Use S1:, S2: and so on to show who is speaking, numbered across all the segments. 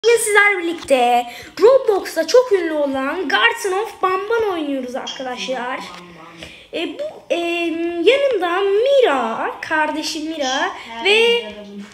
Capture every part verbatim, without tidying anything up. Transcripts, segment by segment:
S1: Bugün sizlerle birlikte Roblox'ta çok ünlü olan Garten of Banban oynuyoruz arkadaşlar. E, bu e, yanımda Mira, kardeşim Mira ve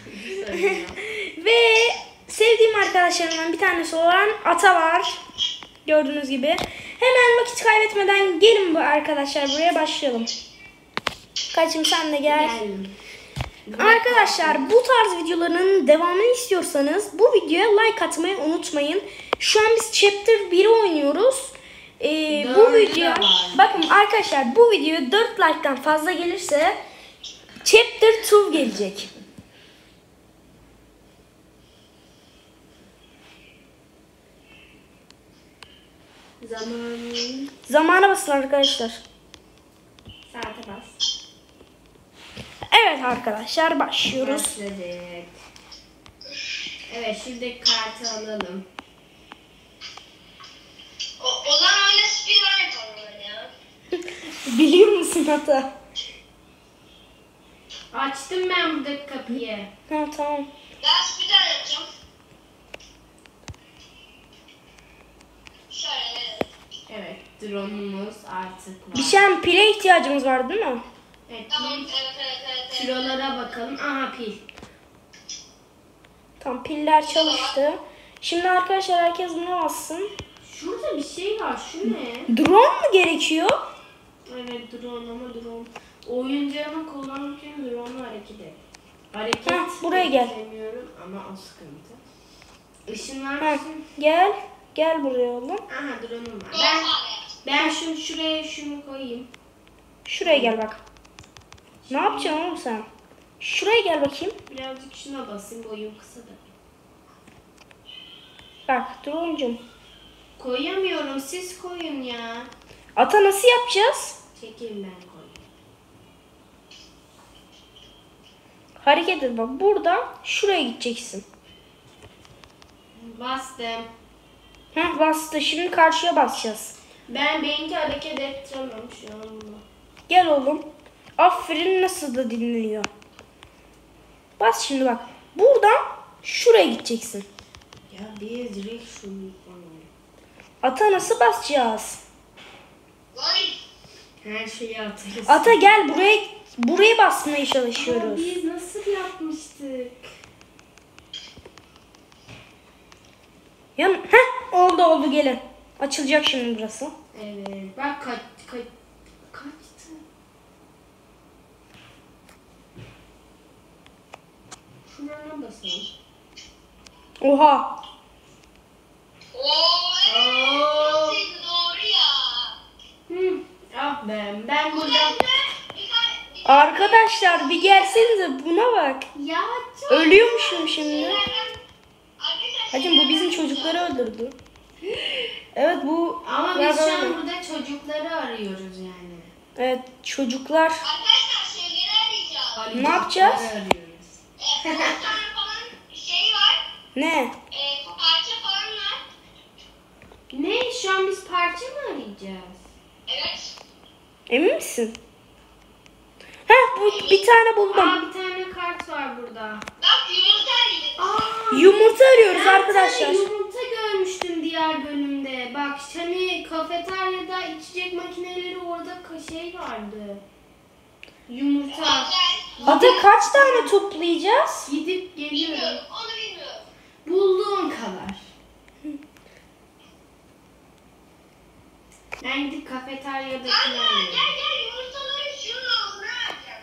S1: ve sevdiğim arkadaşlarımdan bir tanesi olan Ata var. Gördüğünüz gibi. Hemen vakit kaybetmeden gelin bu arkadaşlar, buraya başlayalım. Kaçım sen de gel. Arkadaşlar, bu tarz videoların devamını istiyorsanız bu videoya like atmayı unutmayın. Şu an biz Chapter biri oynuyoruz. Ee, bu video, bakın arkadaşlar, bu video dört like'tan fazla gelirse Chapter iki gelecek.
S2: Zaman.
S1: Zamana basın arkadaşlar.
S2: Saate bas.
S1: Evet arkadaşlar, başlıyoruz.
S2: Başladık. Evet, şimdi kartı alalım.
S3: O, o zaman öyle spinner yapalım ya.
S1: Biliyor musun Ata?
S2: Açtım ben buradaki kapıyı.
S1: Ha, tamam.
S3: Ben spinner yapacağım. Şöyle.
S2: Evet, drone'umuz artık var.
S1: Bir şey pile ihtiyacımız var değil mi?
S2: Evet,
S3: Tamam,
S2: pil.
S3: evet, evet, evet. evet.
S2: Kilolara bakalım. Aha pil.
S1: Tamam, piller çalıştı. Şimdi arkadaşlar herkes buna bassın.
S2: Şurada bir şey var. Şu ne?
S1: Drone mu gerekiyor?
S2: Evet, drone ama drone. Oyuncağını kullanırken drone hareket et. Hareket
S1: Heh, buraya gel.
S2: edemiyorum ama o sıkıntı. Işınlar
S1: Heh,
S2: mısın?
S1: gel. Gel buraya oğlum.
S2: Aha drone'um var.
S3: Doğru
S2: Ben,
S3: abi.
S2: ben şunu şuraya şunu koyayım.
S1: Şuraya gel bak. Ne yapacaksın oğlum sen? Şuraya gel bakayım.
S2: Birazcık şuna basayım, boyum kısa da.
S1: Bak drone'cum.
S2: Koyamıyorum, siz koyun ya.
S1: Ata nasıl yapacağız?
S2: Çekil, ben koyayım.
S1: Hareket et bak. Buradan şuraya gideceksin.
S2: Bastım.
S1: Heh, bastı. Şimdi karşıya basacağız.
S2: Ben benimki hareket ettiremem şu anda.
S1: Gel oğlum. Aferin, nasıl da dinleniyor. Bas şimdi bak. Buradan şuraya gideceksin.
S2: Ya biz direkt şunu yapalım.
S1: Ata nasıl basacağız?
S3: Vay.
S2: Her şeyi atarız.
S1: Ata gel buraya. Buraya basmaya
S2: Ama
S1: çalışıyoruz.
S2: biz nasıl yapmıştık?
S1: Ya, heh, oldu oldu, gelin. Açılacak şimdi burası.
S2: Evet. Bak kaç kaç kaçtı. Şurana basalım.
S1: Oha.
S3: Oo, evet.
S2: Oo.
S3: Siz doğru ya.
S2: Hı. Ah be, ben burada.
S3: Ben de bir tane- bir
S1: Arkadaşlar bir gelsenize, buna bak.
S2: Ya çok.
S1: Ölüyormuşum şimdi.
S3: şeylerden- Arkadaşlar,
S1: Hacım, bu bizim çocukları öldürdü. Evet bu.
S2: Ama
S1: Ya
S2: biz şu
S1: böyle.
S2: an burada çocukları arıyoruz yani.
S1: Evet çocuklar.
S3: Arkadaşlar şeyleri arayacağız.
S2: Arayacakları
S1: Ne yapacağız?
S2: arıyoruz.
S3: Ee, on tane falan şey var.
S1: Ne?
S3: Ee, parça falan var.
S2: Ne? Şu an biz parça mı arayacağız?
S3: Evet.
S1: Emin misin? Heh, bu bir tane buldum.
S2: Aa, bir tane kart var burada.
S3: Bak yumurta arayacağız.
S2: Aa,
S1: Yumurta arıyoruz
S2: ben
S1: arkadaşlar.
S2: bir tane yumurta görmüştüm diğer bölümde. Bak hani kafeteryada içecek makineleri orada ka- şey vardı. Yumurta.
S3: Güzel.
S1: Ata kaç tane toplayacağız?
S2: Gidip geliyorum.
S3: Bilmiyorum. Onu bilmiyorum.
S2: Bulduğum kadar. Ben gidip kafeteryadaki
S3: Gel gel
S2: alayım.
S3: gel gel yumurtaları şunun ağzına vereceğim.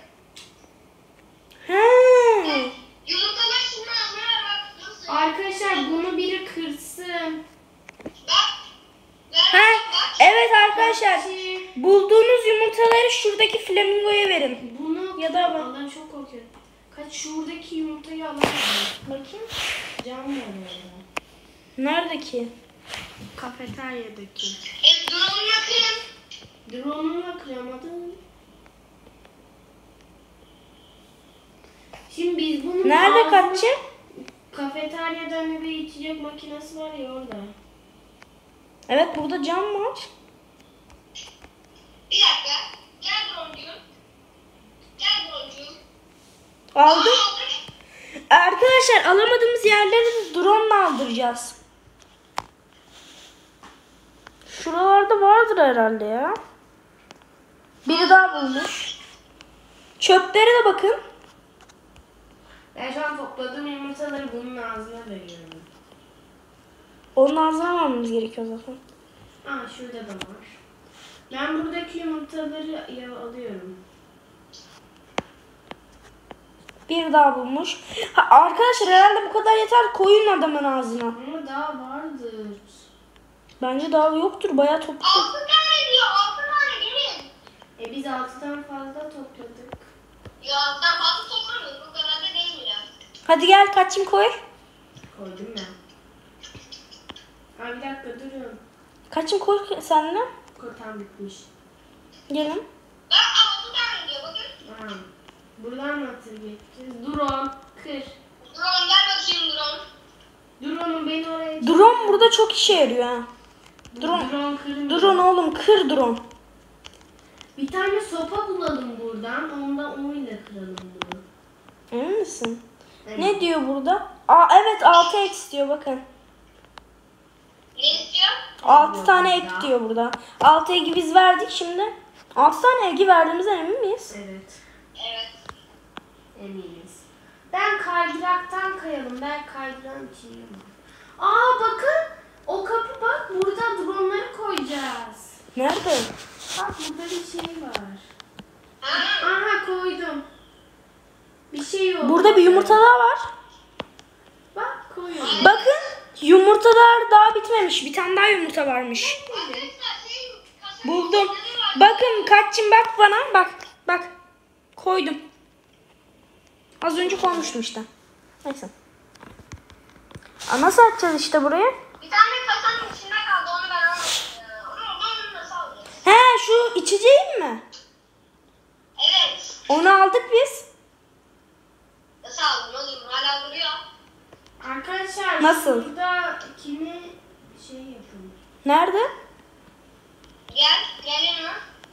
S1: He.
S3: Yumurtalar şunun ağzına ver bak nasıl.
S2: Arkadaşlar bunu biri kırsın.
S3: Bak. Ver
S1: He.
S3: bak.
S1: Evet arkadaşlar.
S2: Şey,
S1: Bulduğunuz yumurtaları şuradaki flamingoya verin.
S2: Bunu
S1: Ya da bak.
S2: Allah çok korkuyorum. Kaç şuradaki yumurtayı alalım.
S1: Bakayım.
S2: Cam var orada.
S1: Nerede ki?
S2: Kafeteryadaki.
S3: E, drone'unu kırın.
S2: Drone'unu kıramadım. Şimdi biz bunu
S1: Nerede
S2: ağzına-
S1: kaçacak?
S2: Kafeteryada hani bir içecek makinesi var ya orada.
S1: Evet, burada cam var.
S3: Bir dakika. Gel drone'cuğum. Gel drone'cuğum.
S1: Aldım.
S3: Aldık.
S1: Arkadaşlar alamadığımız yerleri drone ile aldıracağız. Şuralarda vardır herhalde ya. Biri daha bulmuş. Çöplere de bakın.
S2: Ben şu an topladığım yumurtaları bunun ağzına veriyorum.
S1: Onun ağzına almamız gerekiyor zaten.
S2: Aa şurada da var. Ben buradaki yumurtaları ya alıyorum.
S1: Bir daha bulmuş. Ha, arkadaşlar herhalde bu kadar yeter. Koyun adamın ağzına.
S2: Ama daha vardır.
S1: Bence daha yoktur. Bayağı topladık.
S3: Altı tane diyor. Altı tane gelin.
S2: E biz altıdan fazla topladık.
S3: Ya sen fazla toplamıyorsun. Bu kadar da değil mi ya?
S1: Hadi gel kaçayım koy.
S2: Koydum ben. Aa bir dakika durun.
S1: Kaçayım koy seninle.
S2: Kotam bitmiş.
S1: Gelin.
S3: Bak altı tane diyor. Bakın.
S2: Aa. Buradan nasıl geçeceğiz? Drone kır.
S3: Drone gel bakayım drone.
S2: Drone'u beni oraya çek.
S1: Drone burada çok işe yarıyor ha. Drone.
S2: Drone kırmıyor.
S1: Drone oğlum kır drone.
S2: Bir tane sopa bulalım buradan. Ondan oyla kıralım bunu.
S1: Emin misin?
S2: Evet.
S1: Ne diyor burada? Aa evet altı ek diyor bakın.
S3: Ne istiyor?
S1: altı tane ek diyor burada. altı eki biz verdik şimdi. altı tane eki verdiğimizden emin miyiz?
S2: Evet.
S3: Evet.
S2: Eminiz. Ben kaydıraktan kayalım. Ben kaydıran için yiyemem. Aa bakın. O kapı bak. Burada dronları koyacağız.
S1: Nerede?
S2: Bak burada bir şey var.
S3: Ha?
S2: Aha koydum. Bir şey yok.
S1: Burada bir yumurta daha var.
S2: Bak koyuyorum.
S1: Bakın yumurtalar daha bitmemiş. Bir tane daha yumurta varmış.
S3: Arkadaşlar şey kasanın
S1: Buldum.
S3: içinde ne var?
S1: Bakın kaççım bak bana. Bak bak. Koydum. Az önce koymuştum işte. Neyse. Aa, nasıl açacağız işte buraya?
S3: Bir tane kasanın içinde kaldı. Onu ben almadım. ya. Onu onu nasıl alacağız?
S1: He şu içeceğim mi?
S3: Evet.
S1: Onu aldık biz.
S3: Nasıl aldın oğlum? Hala duruyor.
S2: Arkadaşlar
S1: Nasıl?
S2: şurada kimi şey yapın.
S1: Nerede?
S3: Gel. Gel yanıma.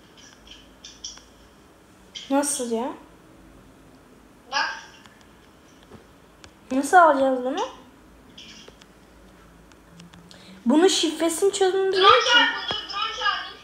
S1: Nasıl ya?
S3: Bak.
S1: Nasıl alacağız bunu? Bunun şifresini çözmemiz
S3: Drone
S1: lazım.
S3: çağırdım. Dur drone çağırdım.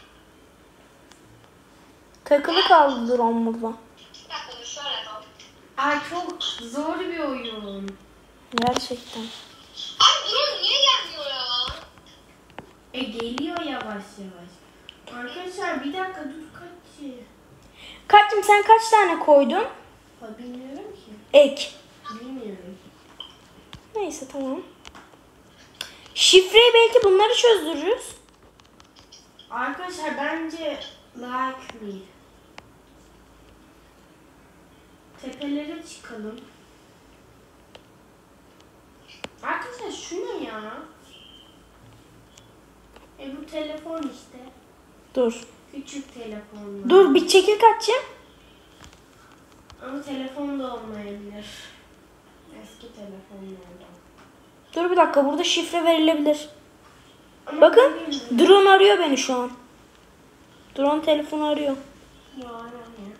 S1: Takılı kaldı drone burada.
S3: Bir dakika dur şöyle yapalım.
S2: Ay çok zor bir oyun.
S1: Gerçekten.
S3: Ay drone niye gelmiyor ya?
S2: E geliyor yavaş yavaş. Arkadaşlar bir dakika dur kaç.
S1: Kaçım sen kaç tane koydun?
S2: Ha, bilmiyorum ki.
S1: Ek.
S2: Bilmiyorum.
S1: Neyse tamam. Şifreyi belki bunları çözdürürüz.
S2: Arkadaşlar bence like me. Tepelere çıkalım. Arkadaşlar şu ne ya? E bu telefon işte.
S1: Dur.
S2: Küçük telefonlar.
S1: Dur bir çekil kaçım.
S2: Ama telefon da olmayabilir. Eski telefonlardan.
S1: Dur bir dakika burada şifre verilebilir.
S2: Ama
S1: Bakın
S2: bilmiyorum.
S1: drone arıyor beni şu an. Drone telefonu arıyor.
S2: Ya, ya.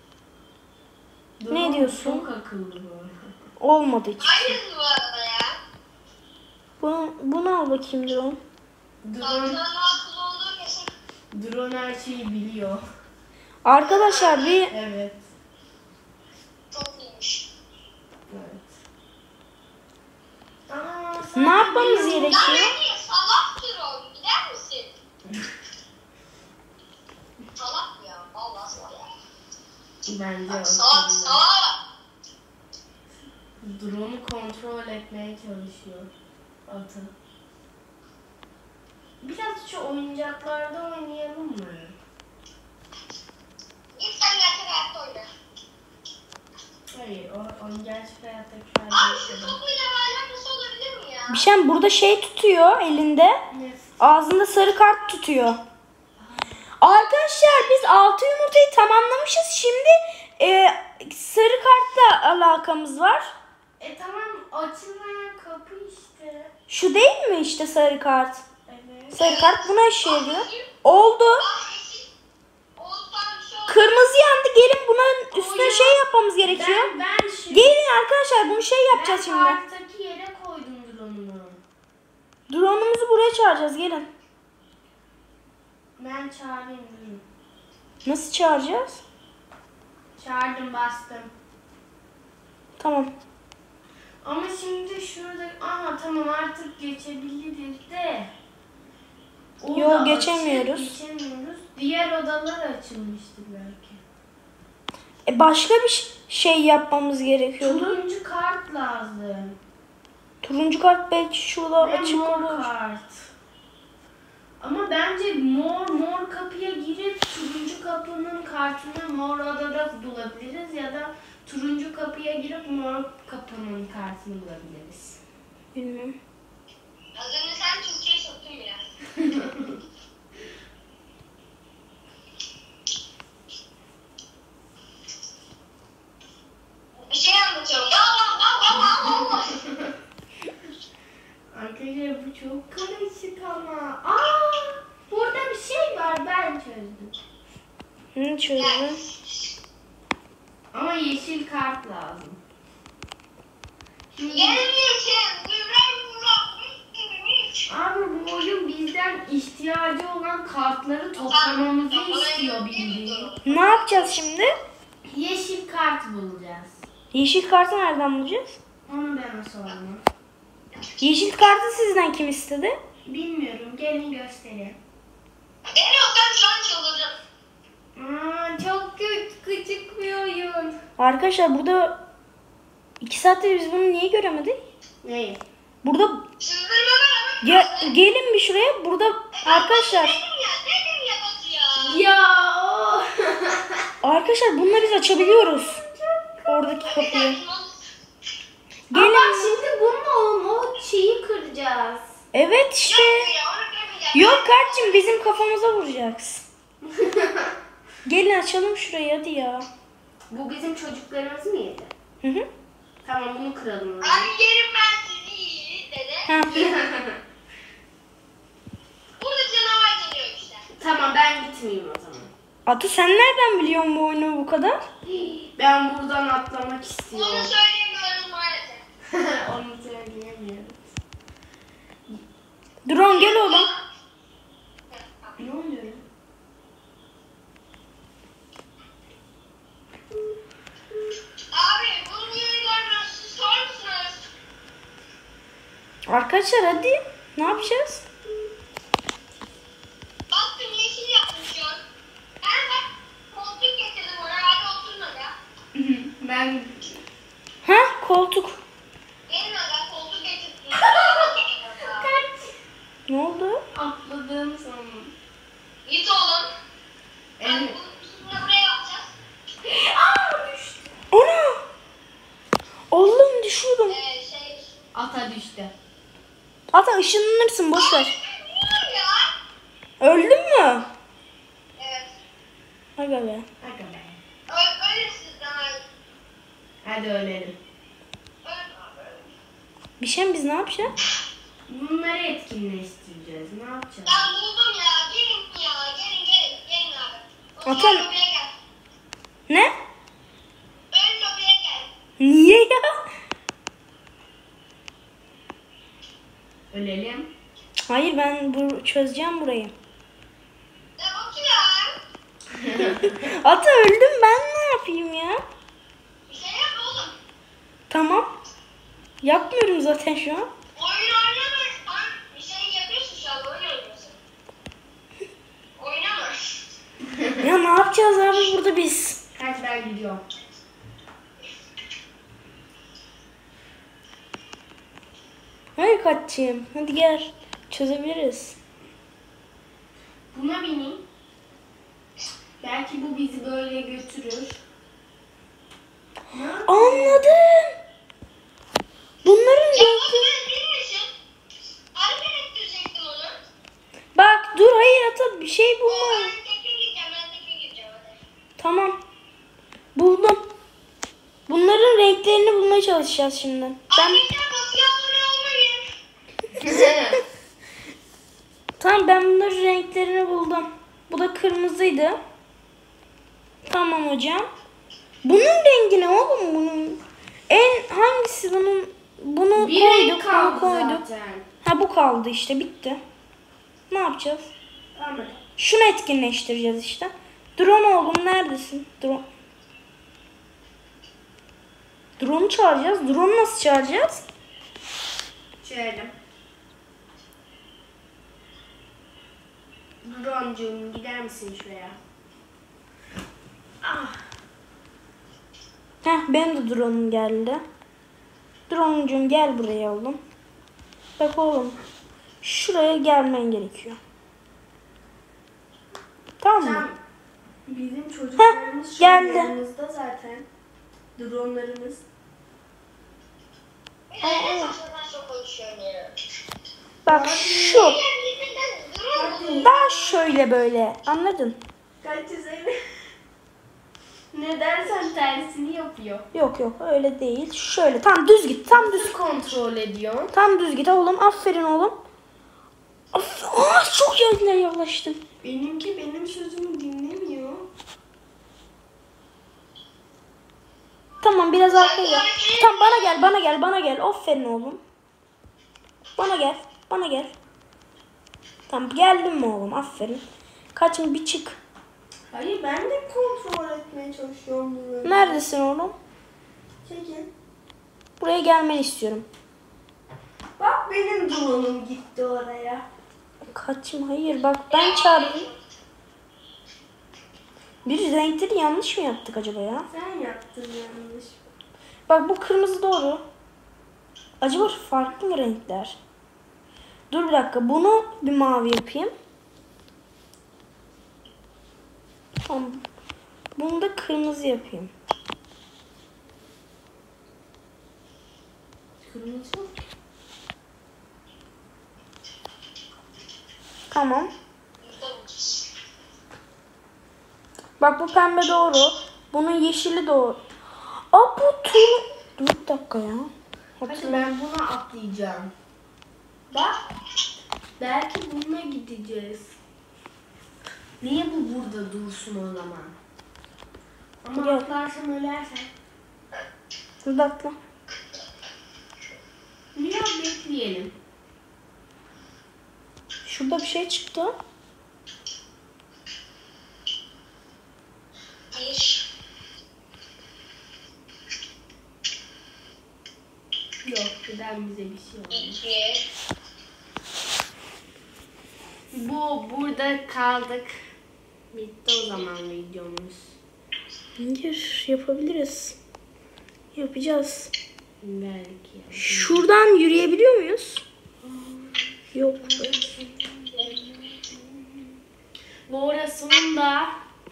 S1: Ne
S2: Drone
S1: diyorsun?
S2: Çok akıllı bu arada.
S1: Olmadı hiç.
S3: Aynısı bu arada ya.
S1: Bunu, bunu al bakayım drone.
S2: Drone,
S3: Altından akıllı olduğu kesin.
S2: drone her şeyi biliyor.
S1: Arkadaşlar bir
S2: Evet.
S3: Çok iyiymiş.
S2: Evet. Aa,
S1: ne
S2: sen
S1: yapmamız
S2: biliyor-
S3: Ya
S1: gerekiyor?
S3: beni salak drone. Gider misin? Salak ya. Vallahi salak ya.
S2: Bence
S3: Bak, salak
S2: akıllı.
S3: salak.
S2: Drone'u kontrol etmeye çalışıyor. Atı. Biraz şu oyuncaklarda oynayalım mı?
S3: Git sen gerçek hayatta oyna.
S2: Hayır, o, o gerçek hayattaki
S3: Abi şu
S2: kardeşlerim.
S3: topuyla alakası olabilir mi ya?
S1: Bir şey burada şey tutuyor elinde.
S2: Ne?
S1: Ağzında sarı kart tutuyor. Arkadaşlar biz altı yumurtayı tamamlamışız. Şimdi e, sarı kartla alakamız var.
S2: E tamam, açılmayan kapı işte.
S1: Şu değil mi işte sarı kart?
S2: Evet.
S1: Sarı kart buna işe yarıyor. Oldu.
S3: Aa, eşit. Oğuz, tamam, bir şey oldu.
S1: Kırmızı yandı. Gelin bunun üstüne şey yapmamız gerekiyor.
S2: Ben, ben şimdi...
S1: Gelin arkadaşlar bunu şey yapacağız
S2: ben
S1: şimdi.
S2: parktaki yere koydum drone'umu.
S1: Drone'umuzu buraya çağıracağız. Gelin.
S2: Ben çağırayım. durun.
S1: Nasıl çağıracağız?
S2: Çağırdım, bastım.
S1: Tamam.
S2: Ama şimdi şurada... Aha tamam, artık geçebiliriz de. O
S1: Yo,
S2: da
S1: geçemiyoruz.
S2: açık, geçemiyoruz. Diğer odalar açılmıştır belki.
S1: E başka bir ş- şey yapmamız gerekiyordu.
S2: Turuncu kart lazım.
S1: Turuncu kart belki şurada
S2: Ve
S1: açık
S2: mor
S1: olur.
S2: kart. Ama bence mor mor kapıya girip turuncu kapının kartını mor odada bulabiliriz ya da turuncu kapıya girip mor kapının kartını bulabiliriz.
S1: Bilmiyorum.
S3: Az önce sen Türkçe'yi soktun biraz. Bir şey anlatıyorum. Vav vav vav vav vav.
S2: Arkadaşlar bu çok karışık ama. Aa, burada bir şey var, ben çözdüm.
S1: Hı, çözdüm.
S2: Ama yeşil kart lazım. Şimdi-
S3: Gelmiyorsun.
S2: Abi bu oyun bizden ihtiyacı olan kartları toplamamızı istiyor bildiğin.
S1: Ne yapacağız şimdi?
S2: Yeşil kart bulacağız.
S1: Yeşil kartı nereden bulacağız?
S2: Onu bana sorma.
S1: Yeşil kartı sizden kim istedi?
S2: Bilmiyorum, gelin göstereyim.
S3: Beni yoktan şu an çıldıracağım.
S2: Aa, çok kötü, küçük bir oyun.
S1: Arkadaşlar burada iki saattir biz bunu niye göremedik?
S2: Neyi?
S1: Burada
S3: Çıldırmama.
S1: Ge- gelin bir şuraya. Burada arkadaşlar
S3: Dedim ya, dedim ya Batu ya.
S2: Ya o.
S1: arkadaşlar bunları biz açabiliyoruz. Oradaki kapıyı.
S2: Ama
S1: Gelin.
S2: bak şimdi bununla o şeyi kıracağız.
S1: Evet işte. Yok kardeşim bizim kafamıza vuracaksın. Gelin açalım şurayı hadi ya.
S2: Bu bizim çocuklarımız mı yedi?
S1: Hı hı.
S2: Tamam, bunu kıralım. o zaman.
S3: Abi yerim ben sizi dedi.
S1: Ha.
S3: Burada canavar geliyor işte.
S2: Tamam, ben gitmeyeyim o zaman.
S1: Ata sen nereden biliyorsun bu oyunu bu kadar?
S2: Ben buradan atlamak
S3: Bunu
S2: istiyorum.
S3: söyleyemiyorum maalesef.
S2: Onu söyleyemiyorum.
S1: Drone gel oğlum.
S2: Ne oluyor?
S3: Abi bunu niye görmüyorsunuz? Sor musunuz?
S1: Arkadaşlar hadi. Ne yapacağız?
S3: Baktım yeşil yaptım şu an. Ben bak koltuk getirdim oraya. Hadi oturun aga.
S2: Ben
S1: Ha koltuk.
S3: Gelin aga koltuk getirdim.
S2: kaç
S1: Ne oldu?
S2: atladığım zaman.
S3: Git oğlum. Ben
S2: Evet.
S3: bunu buraya yapacağız.
S2: Aa, düştü.
S1: Ana! Oğlum düşüyorum.
S3: Ee, şey...
S2: Ata düştü.
S1: Ata ışınlanırsın boş ver.
S3: Niye ya?
S1: Öldün mü?
S3: Evet.
S1: Aga be.
S2: Hadi be.
S3: Ö- Öyle sizden öyle.
S2: Hadi ölelim.
S3: Öyle abi, öyle.
S1: Bir şey biz ne yapacağız?
S2: Bunları etkinleştireceğiz. Ne yapacağız?
S3: Ben buldum ya. Gelin ya. Gelin gelin. Gelin abi. O
S1: Atan-
S3: zaman lobiye gel.
S1: Ne?
S3: Ön lobiye gel.
S1: Niye ya?
S2: Ölelim.
S1: Hayır ben bu çözeceğim burayı.
S3: Ne bakıyor ya?
S1: Ata öldüm ben ne yapayım ya?
S3: Bir şey yap oğlum.
S1: Tamam. Yapmıyorum zaten şu an.
S3: Oyun oynamıyorsan bir şey yapıyorsun şu an. Oyun oynuyorsun. Oynama.
S1: Ya ne yapacağız abi burada biz?
S2: Kaç, ben gidiyorum.
S1: Hayır kaçayım. Hadi gel. Çözebiliriz.
S2: Buna bineyim. Belki bu bizi böyle götürür. Ne yap-
S1: Anladım. Bunların
S3: Ya
S1: renkli...
S3: oğlum ben bilmişim. Hareket ettirecektim onu.
S1: Bak dur hayır Ata bir şey bulma.
S3: Ben tekrar gireceğim. Ben tekrar gireceğim hadi.
S1: Tamam. Buldum. Bunların renklerini bulmaya çalışacağız şimdi. Ben
S3: Arkadaşlar Batu'ya abone olmayın.
S1: tamam ben bunların renklerini buldum. Bu da kırmızıydı. Tamam hocam. Bunun rengi ne oğlum bunun? En hangisi bunun? Bunu
S2: Bir
S1: koyduk,
S2: renk kaldı
S1: bunu koyduk.
S2: zaten.
S1: Ha bu kaldı işte, bitti. Ne yapacağız?
S2: Tamam.
S1: Şunu etkinleştireceğiz işte. Drone oğlum neredesin? Drone. Drone'u çağıracağız. Drone'u nasıl çağıracağız?
S2: Şöyle. Drone'cum gider misin şuraya? Ah.
S1: Heh, benim de drone'um geldi. Drone'cum gel buraya oğlum. Bak oğlum. Şuraya gelmen gerekiyor. Tamam mı?
S2: Tamam. Bizim çocuklarımız şu
S1: geldi.
S2: yanımızda zaten. Drone'larımız.
S3: Ne saçma konuşuyorsun ya.
S1: Bak şu. Daha şöyle böyle. Anladın?
S2: Kaç üzeri? Ne dersen tersini yapıyor.
S1: Yok yok öyle değil. Şöyle tam düz git. Tam düz.
S2: Nasıl kontrol ediyorsun?
S1: Tam düz git oğlum. Aferin oğlum. Of, aa, çok yerine yaklaştın.
S2: Benimki benim sözümü dinlemiyor.
S1: Tamam biraz arkaya gel. Tamam bana gel bana gel bana gel. Aferin oğlum. Bana gel. Bana gel. Tamam geldin mi oğlum? Aferin. Kaçın bir çık.
S2: Hayır ben de kontrol etmeye çalışıyorum bunu.
S1: Neredesin oğlum?
S2: Çekil.
S1: Buraya gelmeni istiyorum.
S2: Bak benim drone'um gitti oraya.
S1: Kaçım hayır bak ben çağırdım. Bir renkleri yanlış mı yaptık acaba ya?
S2: Sen yaptın yanlış.
S1: Bak bu kırmızı doğru. Acaba farklı mı renkler? Dur bir dakika bunu bir mavi yapayım. Tamam. Bunu da kırmızı yapayım.
S2: Kırmızı.
S1: Tamam. Bak bu pembe doğru. Bunun yeşili doğru. Aa bu tur... Dur bir dakika ya.
S2: Hadi ben buna atlayacağım. Bak. Belki bununla gideceğiz. Niye bu burada dursun o zaman? Ama
S1: Gel.
S2: atlarsam ölersen.
S1: Dur da atla.
S2: Biraz bekleyelim.
S1: Şurada bir şey çıktı.
S3: Bir,
S2: Yok, neden bize bir şey oldu?
S3: iki,
S2: Bu burada kaldık. Bitti o zaman videomuz.
S1: Hayır yapabiliriz. Yapacağız.
S2: Belki.
S1: Şuradan yürüyebiliyor muyuz? Yok.
S2: Bu ara sonunda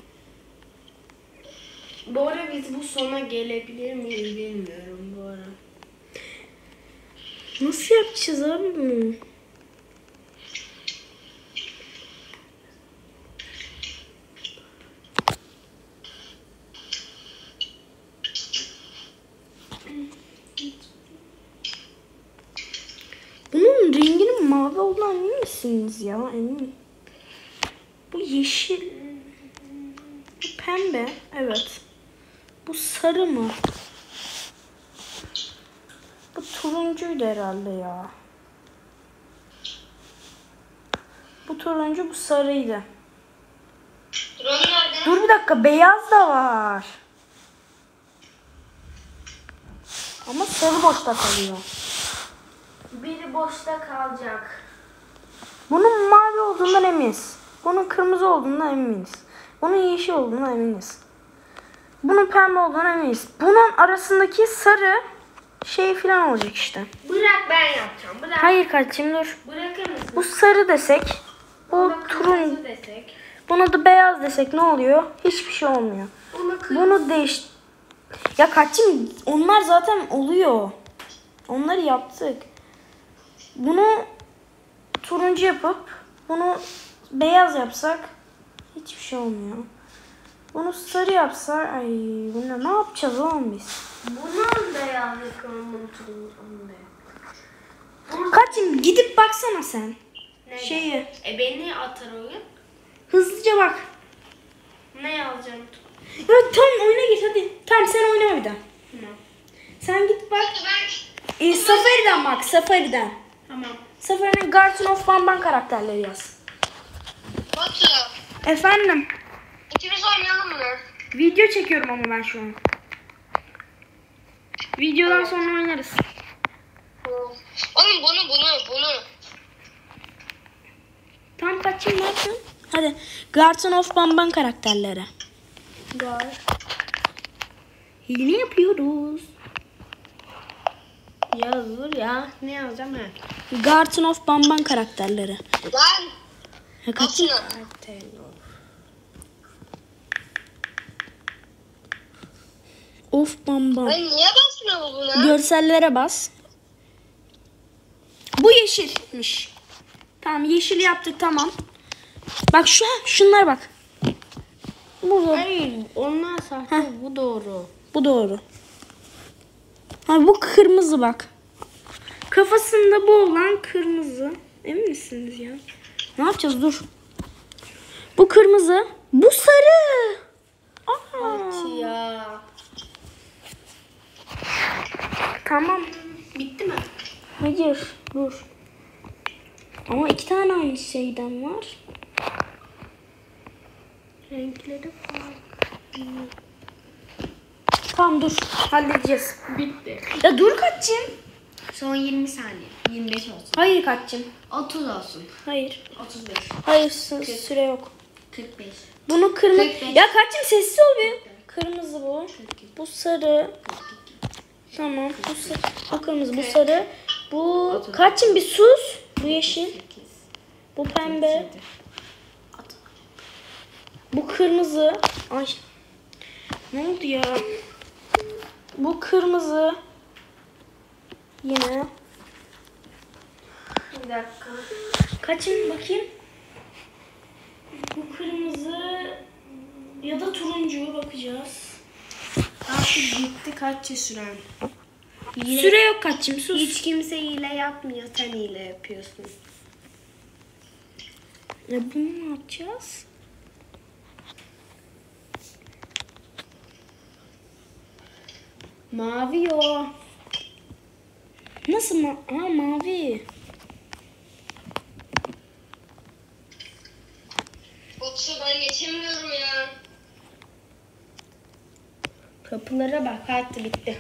S2: Bu ara biz bu sona gelebilir miyiz bilmiyorum bu ara.
S1: Nasıl yapacağız abi bunu? Bunun renginin mavi olduğuna emin misiniz ya? Emin. Bu yeşil. Bu pembe. Evet. Bu sarı mı? Bu turuncuydu herhalde ya. Bu turuncu, bu sarıydı.
S3: drone nerede?
S1: Dur bir dakika, beyaz da var. Ama sarı boşta kalıyor.
S2: Biri boşta kalacak.
S1: Bunun mavi olduğundan eminiz. Bunun kırmızı olduğundan eminiz. Bunun yeşil olduğundan eminiz. Bunun pembe olduğundan eminiz. Bunun arasındaki sarı şey falan olacak işte.
S2: Bırak ben yapacağım. Bırak.
S1: Hayır kardeşim dur.
S2: Bırakır mısın?
S1: Bu sarı desek. Bu
S2: Buna
S1: turun.
S2: kırmızı desek.
S1: Buna da beyaz desek ne oluyor? Hiçbir şey olmuyor.
S2: Buna kırmızı.
S1: Bunu değiş... Ya kaçım onlar zaten oluyor. Onları yaptık. Bunu turuncu yapıp bunu beyaz yapsak hiçbir şey olmuyor. Bunu sarı yapsak ay bunu ne yapacağız oğlum biz?
S2: Bunun beyaz yakalımın turuncu.
S1: Kaçım gidip baksana sen.
S2: Neydi?
S1: Şeyi
S2: E beni atar oyun.
S1: hızlıca bak.
S2: Ne yazacağım?
S1: Ya tamam oyuna git hadi. Tamam sen oynama bir daha.
S2: Tamam.
S1: Sen git bak.
S3: Hadi ben
S1: E, Safari'den bak Safari'den.
S2: Tamam.
S1: Safari'den Garden of Banban karakterleri yaz.
S3: Batu.
S1: Efendim.
S3: İkimiz oynayalım mı?
S1: Video çekiyorum ama ben şu an. Videodan sonra oynarız.
S3: Oğlum bunu bunu bunu.
S1: Tam kaçayım lan sen? Hadi. Garden of Banban karakterleri.
S2: Gar.
S1: Hile yapıyoruz.
S2: Yazır ya. Ne yazacağım ben?
S1: Garden of Banban karakterleri.
S3: Lan.
S1: Ha, kaçayım.
S3: Aslında.
S1: Of Banban.
S3: Ben niye basmıyor bu buna?
S1: Görsellere bas. Bu yeşilmiş. Tamam yeşil yaptık tamam. Bak şu şunlar bak. Bu
S2: Hayır, onlar sahte.
S1: Heh.
S2: Bu doğru.
S1: bu doğru. Ha bu kırmızı bak. Kafasında bu olan kırmızı. Emin misiniz ya? Ne yapacağız dur. Bu kırmızı. Bu sarı. Aa.
S2: Ya.
S1: Tamam.
S2: Bitti mi?
S1: Hayır dur. Ama iki tane aynı şeyden var.
S2: Renkleri farklı.
S1: Tamam dur halledeceğiz.
S2: Bitti.
S1: Ya dur kaçayım.
S2: Son yirmi saniye. yirmi beş olsun.
S1: Hayır kaçayım.
S2: otuz olsun.
S1: Hayır.
S2: otuz beş.
S1: Hayır sü- süre yok.
S2: kırk beş.
S1: Bunu kırmızı.
S2: kırk beş.
S1: Ya kaçayım sessiz ol bir. Kırmızı bu. Bu sarı. Tamam. Bu sarı. Bu kırmızı. Bu sarı. Bu kaçayım bir sus. Bu yeşil. Bu pembe. Bu kırmızı. Ay. Ne oldu ya? Bu kırmızı. Yine.
S2: Bir dakika.
S1: Kaçın bakayım. Bu kırmızı ya da turuncuya bakacağız.
S2: Artık bitti kaç ya süren? Hile-
S1: Süre yok kaçım sus.
S2: Hiç kimse hile yapmıyor. Sen hile yapıyorsun.
S1: Ya bunu ne yapacağız?
S2: Mavi o.
S1: Nasıl ma ha, mavi.
S3: Batu ben geçemiyorum ya.
S2: Kapılara bak. Hadi bitti.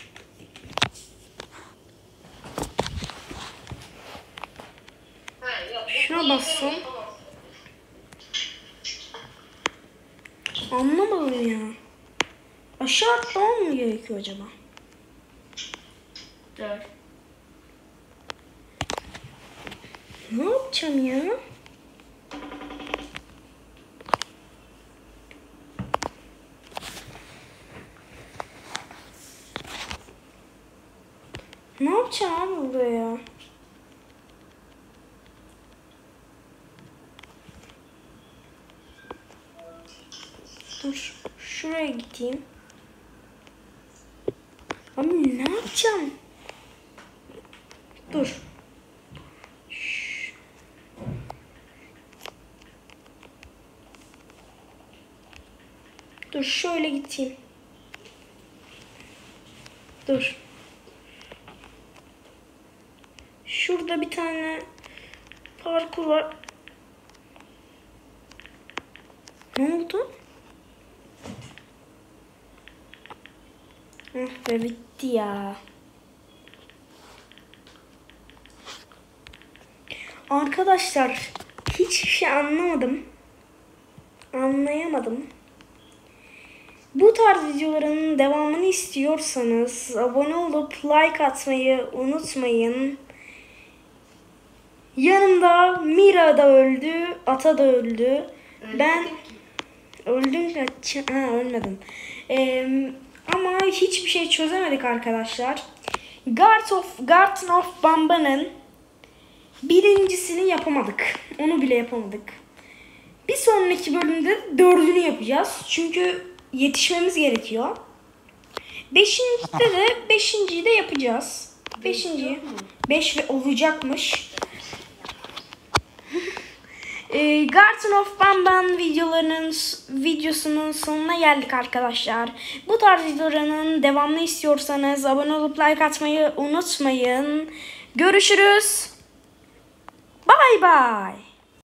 S3: Ha, yok.
S1: Şuna bassam. Anlamadım ya. Aşağı atlamam mı gerekiyor acaba?
S2: Dur.
S1: Ne yapacağım ya? Ne yapacağım abi burada ya? Dur şuraya gideyim. Abi ne yapacağım? Dur. Şş. Dur şöyle gideyim. Dur. Şurada bir tane parkur var. Ne oldu? Ah be bitti ya. Arkadaşlar hiçbir şey anlamadım. Anlayamadım. Bu tarz videoların devamını istiyorsanız abone olup like atmayı unutmayın. Yanımda Mira da öldü, Ata da öldü. Ben öldüm kaç? Ha ölmedim. Ee, ama hiçbir şey çözemedik arkadaşlar. Garden of Garden of Banban'ın birincisini yapamadık. Onu bile yapamadık. Bir sonraki bölümde dördünü yapacağız. Çünkü yetişmemiz gerekiyor. Beşincide de beşinciyi de yapacağız. Beşinciyi. Beş ve olacakmış. E, Garden of Banban videolarının videosunun sonuna geldik arkadaşlar. Bu tarz videoların devamını istiyorsanız abone olup like atmayı unutmayın. Görüşürüz. Bye bye.